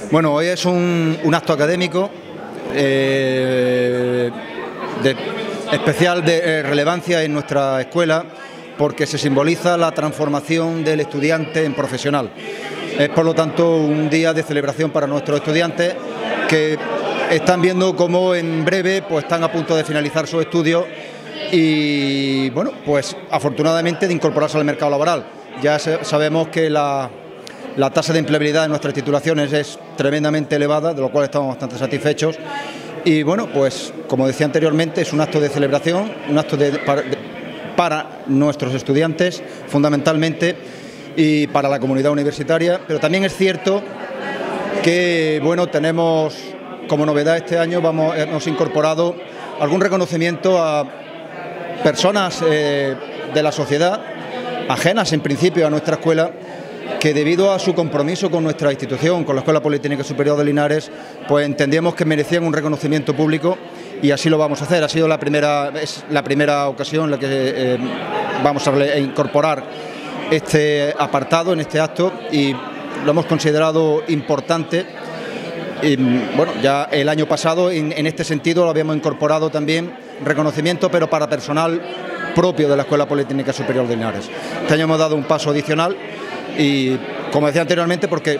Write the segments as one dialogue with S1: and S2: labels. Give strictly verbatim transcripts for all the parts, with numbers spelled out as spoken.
S1: Bueno, hoy es un, un acto académico eh, de especial de, eh, relevancia en nuestra escuela porque se simboliza la transformación del estudiante en profesional. Es por lo tanto un día de celebración para nuestros estudiantes que están viendo cómo en breve pues, están a punto de finalizar sus estudios y bueno, pues afortunadamente de incorporarse al mercado laboral. Ya sabemos que la, la tasa de empleabilidad de nuestras titulaciones es tremendamente elevada, de lo cual estamos bastante satisfechos. Y bueno, pues como decía anteriormente, es un acto de celebración, un acto de, para, de, para nuestros estudiantes fundamentalmente y para la comunidad universitaria, pero también es cierto que bueno, tenemos como novedad este año, vamos, hemos incorporado algún reconocimiento a personas eh, de la sociedad, ajenas en principio a nuestra escuela, que debido a su compromiso con nuestra institución, con la Escuela Politécnica Superior de Linares, pues entendíamos que merecían un reconocimiento público y así lo vamos a hacer. Ha sido la primera, es la primera ocasión en la que eh, vamos a incorporar este apartado en este acto y lo hemos considerado importante. Y, bueno, ya el año pasado en, en este sentido lo habíamos incorporado también reconocimiento, pero para personal propio de la Escuela Politécnica Superior de Linares. Este año hemos dado un paso adicional y, como decía anteriormente, porque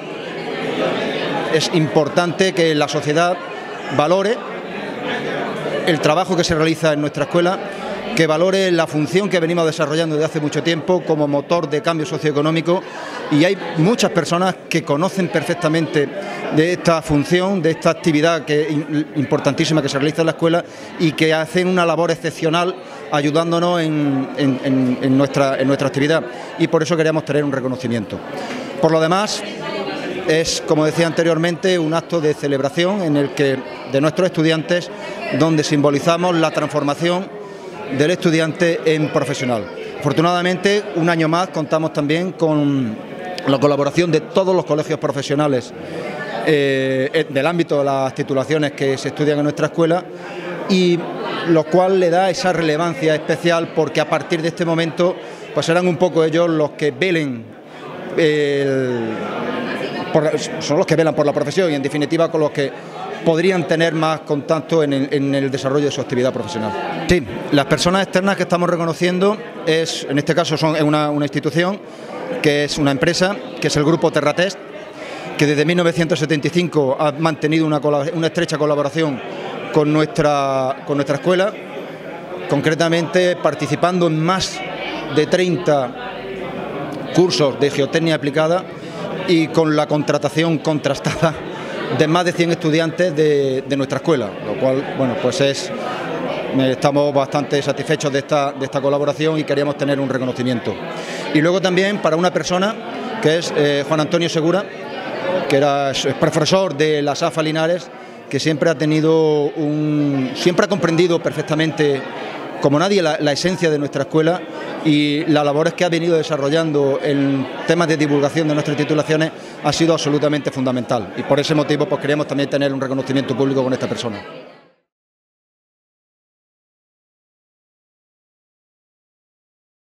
S1: es importante que la sociedad valore el trabajo que se realiza en nuestra escuela, que valore la función que venimos desarrollando desde hace mucho tiempo como motor de cambio socioeconómico, y hay muchas personas que conocen perfectamente de esta función, de esta actividad que es importantísima que se realiza en la escuela y que hacen una labor excepcional ayudándonos en, en, en, en, nuestra, en nuestra actividad, y por eso queríamos tener un reconocimiento. Por lo demás, es, como decía anteriormente, un acto de celebración en el que de nuestros estudiantes, donde simbolizamos la transformación del estudiante en profesional. Afortunadamente, un año más contamos también con la colaboración de todos los colegios profesionales eh, del ámbito de las titulaciones que se estudian en nuestra escuela, y lo cual le da esa relevancia especial porque a partir de este momento pues serán un poco ellos los que velen, el, por, son los que velan por la profesión y en definitiva con los que podrían tener más contacto en el, en el desarrollo de su actividad profesional. Sí, las personas externas que estamos reconociendo es, en este caso son una, una institución, que es una empresa, que es el grupo Terratest, que desde mil novecientos setenta y cinco ha mantenido una, una estrecha colaboración con nuestra, con nuestra escuela, concretamente participando en más de treinta cursos de geotecnia aplicada y con la contratación contrastada de más de cien estudiantes de, de nuestra escuela, lo cual, bueno, pues es, estamos bastante satisfechos de esta, de esta colaboración y queríamos tener un reconocimiento. Y luego también para una persona que es eh, Juan Antonio Segura, que era es profesor de la SAFA Linares, que siempre ha tenido un, siempre ha comprendido perfectamente como nadie la, la esencia de nuestra escuela y las labores que ha venido desarrollando en temas de divulgación de nuestras titulaciones ha sido absolutamente fundamental, y por ese motivo pues queríamos también tener un reconocimiento público con esta persona.